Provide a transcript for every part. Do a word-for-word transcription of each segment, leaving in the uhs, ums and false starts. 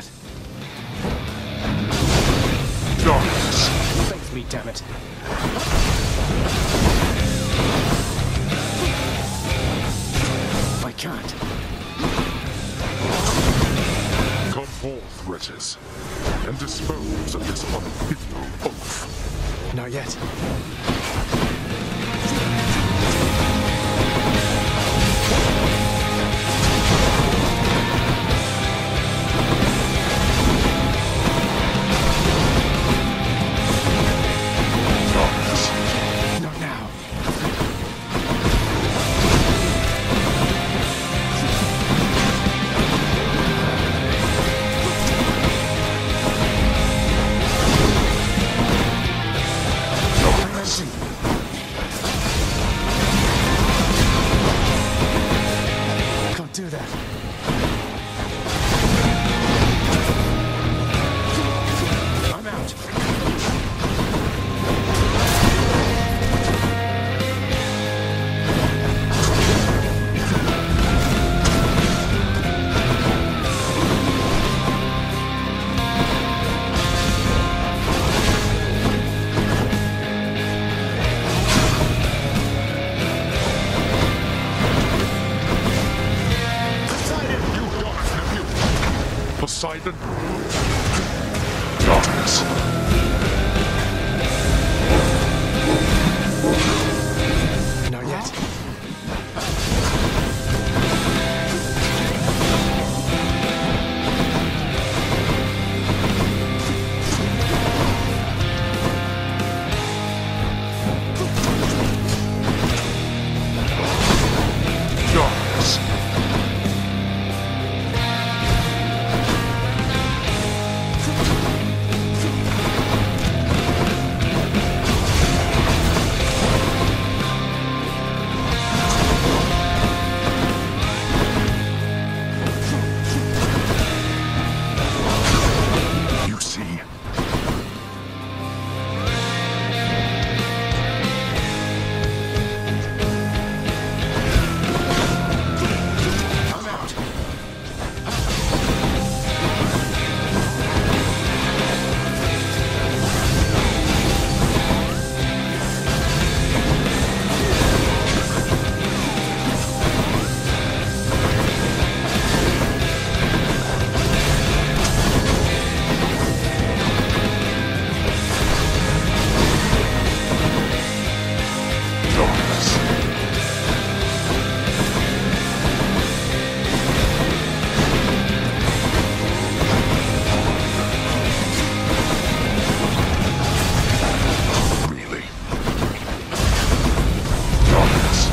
that. Darkness. Face me, damn it. I can't. Come forth, wretches, and dispose of this unfilial oaf. Not yet. Not now. Can't do that. I'm out. Poseidon. Darkness. Not yet. Darkness. You see. I'm out. Darkness. Really? Darkness.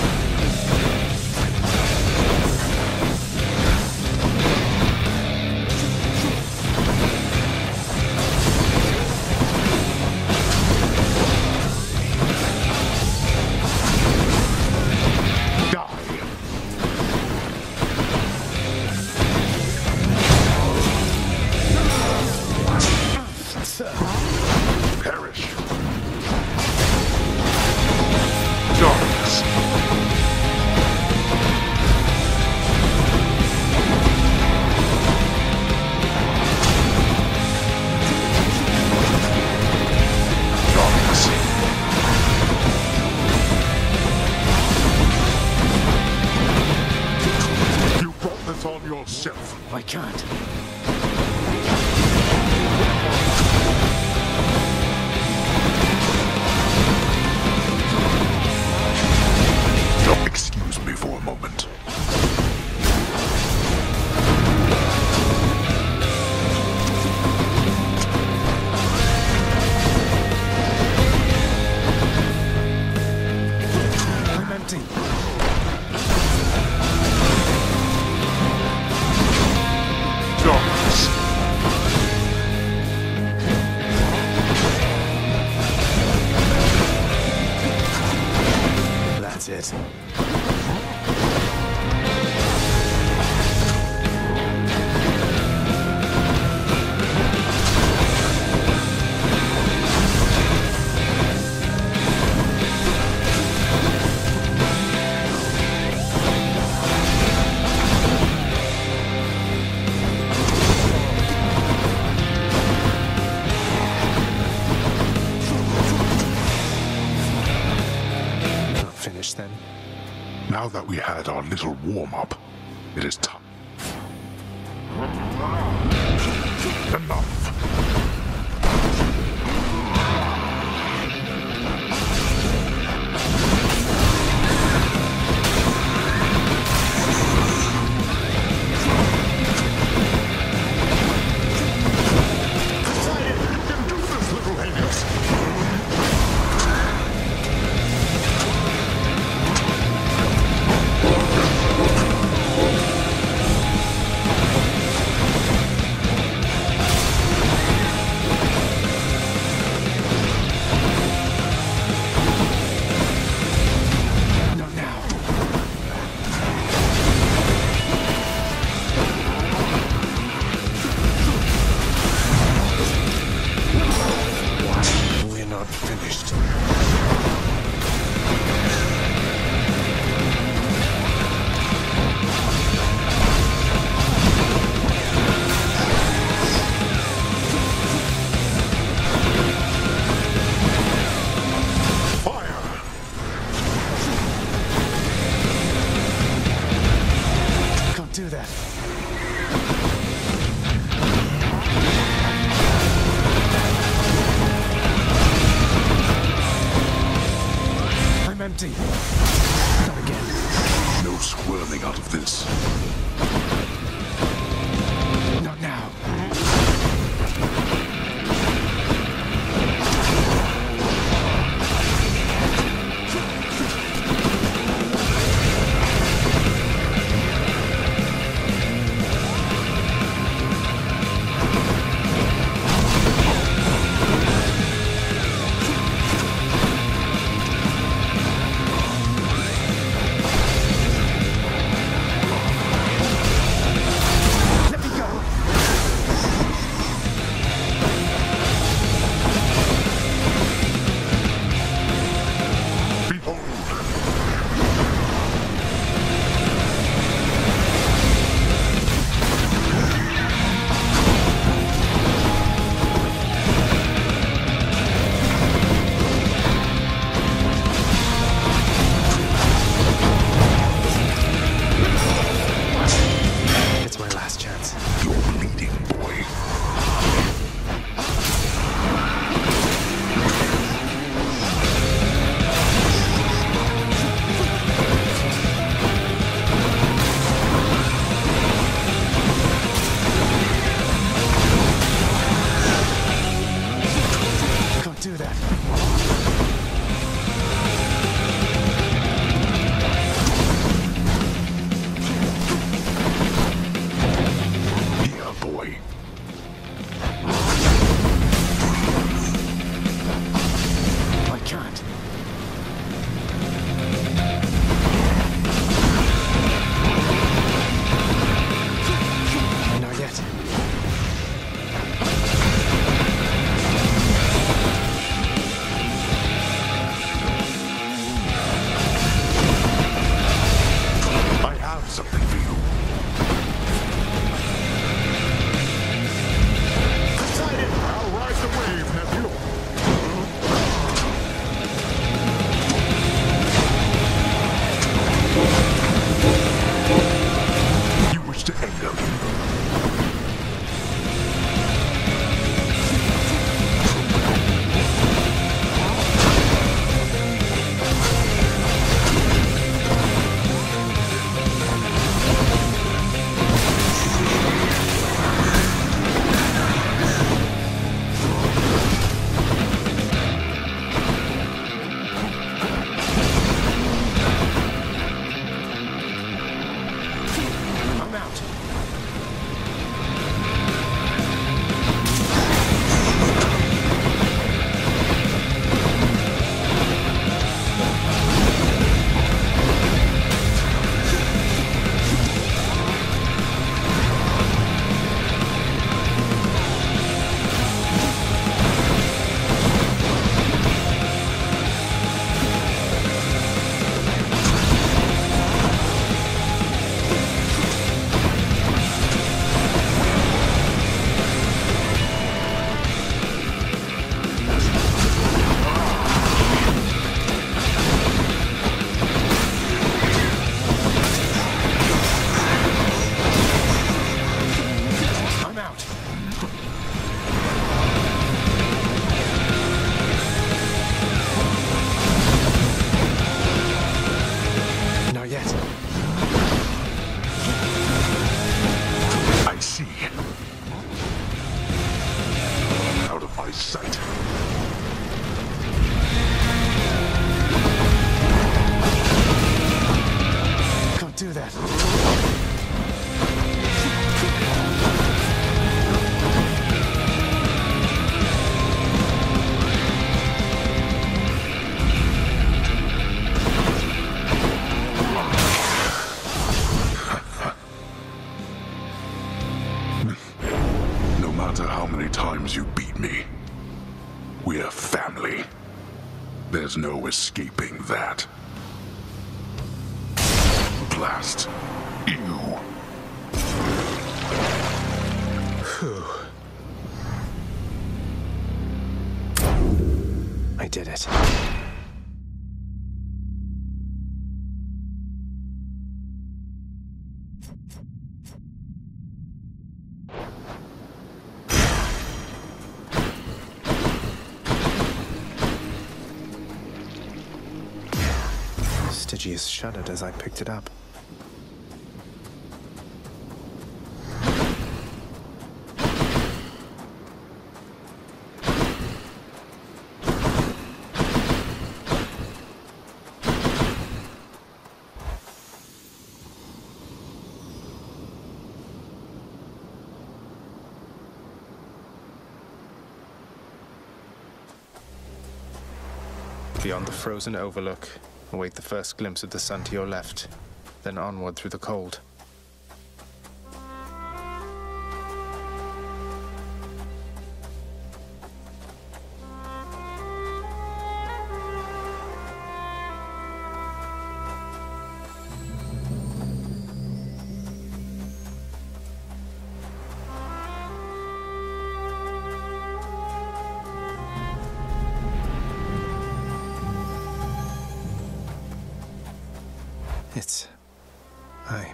Perish. Darkness. Darkness. You brought this on yourself. I can't. Excuse me for a moment. I'm empty. Now that we had our little warm-up, it is time. Enough! Do that. sight. Can't do that. No matter how many times you beat me, we're family. There's no escaping that. Blast you. I did it. Stygius shuddered as I picked it up. Beyond the frozen overlook, await the first glimpse of the sun to your left, then onward through the cold. It's... I...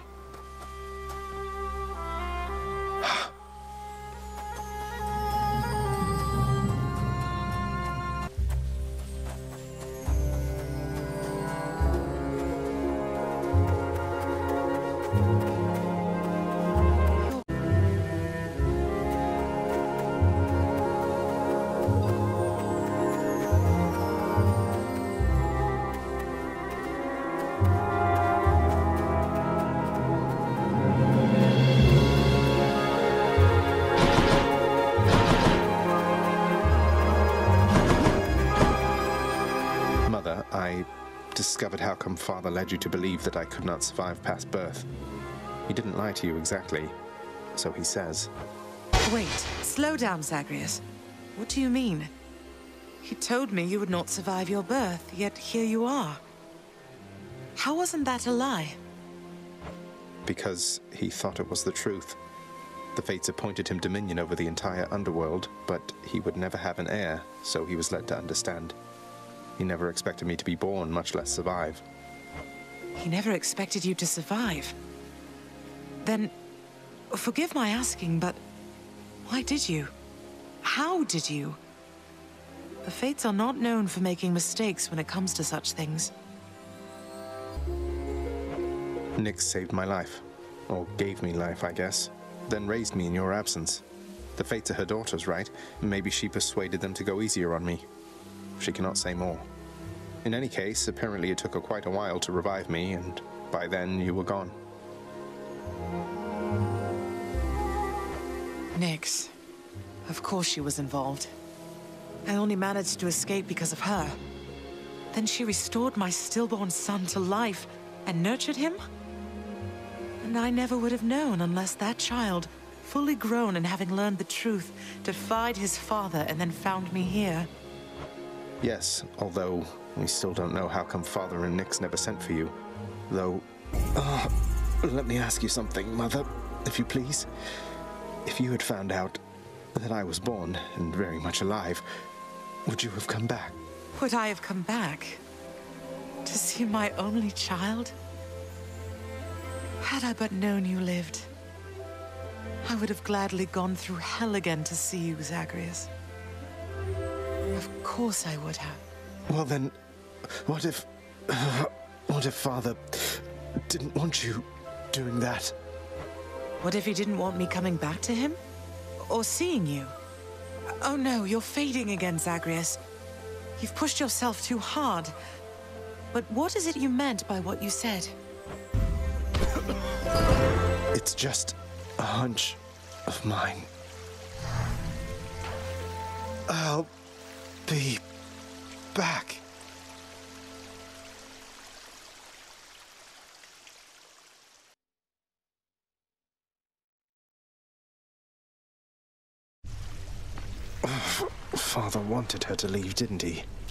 I discovered how come Father led you to believe that I could not survive past birth. He didn't lie to you exactly, so he says. Wait, slow down, Zagreus. What do you mean? He told me you would not survive your birth, yet here you are. How wasn't that a lie? Because he thought it was the truth. The Fates appointed him dominion over the entire underworld, but he would never have an heir, so he was led to understand. He never expected me to be born, much less survive. He never expected you to survive. Then, forgive my asking, but why did you? How did you? The Fates are not known for making mistakes when it comes to such things. Nyx saved my life. Or gave me life, I guess. Then raised me in your absence. The Fates are her daughters, right? Maybe she persuaded them to go easier on me. She cannot say more. In any case, apparently it took her quite a while to revive me, and by then you were gone. Nyx. Of course she was involved. I only managed to escape because of her. Then she restored my stillborn son to life and nurtured him? And I never would have known unless that child, fully grown and having learned the truth, defied his father and then found me here. Yes, although we still don't know how come Father and Nyx never sent for you. Though, uh, let me ask you something, Mother, if you please. If you had found out that I was born and very much alive, would you have come back? Would I have come back? To see my only child? Had I but known you lived, I would have gladly gone through hell again to see you, Zagreus. Of course I would have. Well then, what if... Uh, what if Father didn't want you doing that? What if he didn't want me coming back to him? Or seeing you? Oh no, you're fading again, Zagreus. You've pushed yourself too hard. But what is it you meant by what you said? It's just a hunch of mine. I'll be back. Father wanted her to leave, didn't he?